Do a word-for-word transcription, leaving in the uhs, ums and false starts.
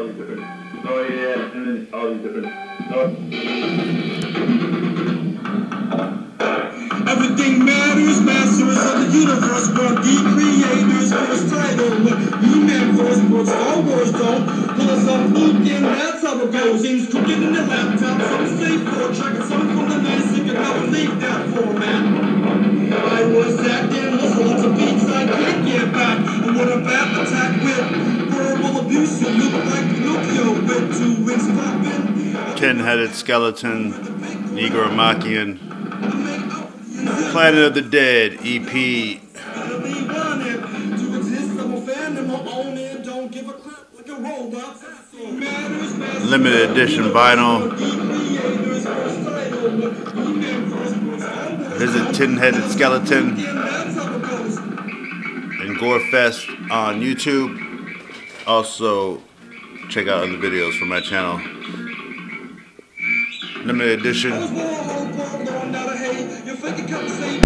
these different. Oh yeah, and then all these different. Oh. Everything matters, masters of the universe, but the creators first title. E-Man first, but Star Wars don't. Pull us up, Luke, and that's how it goes. Things cooking in the laptop, some safe for tracking some from the basic, and I would leave that format. I was acting, was lots of beats I can't get back. And what a bad attack with verbal abuse, you look like Pinocchio with two wings popping. Tin-headed skeleton, Igor Amokian, Planet of the Dead E P. Limited edition vinyl. Visit Tin-headed skeleton and Gorefest on YouTube. Also, check out other videos from my channel. Limited edition.